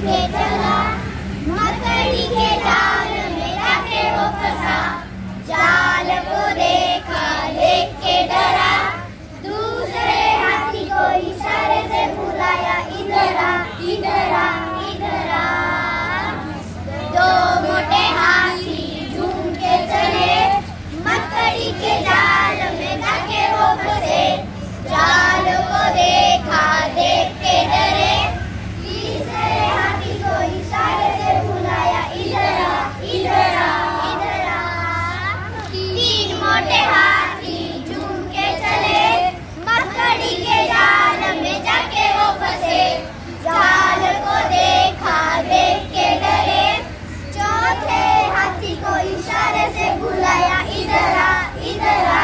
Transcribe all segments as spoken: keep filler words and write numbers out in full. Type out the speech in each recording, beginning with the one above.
के चला, मकड़ी के जाल में जाके वो फंसा। जाल को देखा, देख के डरा, दूसरे हाथी को इशारे से बुलाया, इधर आ, इधर आ, इधर आ। दो मोटे हाथी झूम के चले, मकड़ी के जाल में जाके वो फंसे। जाल को देखा, देख के डरे, तीसरे हाथी को इशारे से बुलाया, इधर आ, इधर आ, इधर आ। तीन मोटे हाथी झूम के चले, मकड़ी के जाल में जाके वो फंसे। जाल को देखा, देख के डरे, चौथे हाथी को इशारे से बुलाया, इधर आ, इधर आ।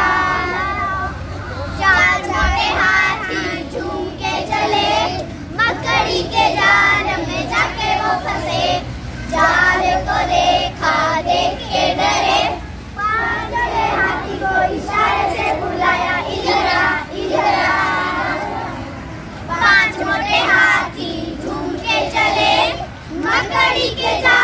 चार मोटे हाथी झूम के चले, मकड़ी के जाल में जाके वो फंसे। जाल को देखा, देख के डरे, पांचवे हाथी को इशारे से बुलाया, इधर आ, इधर आ। पांच मोटे हाथी झूम के चले, मकड़ी के जाल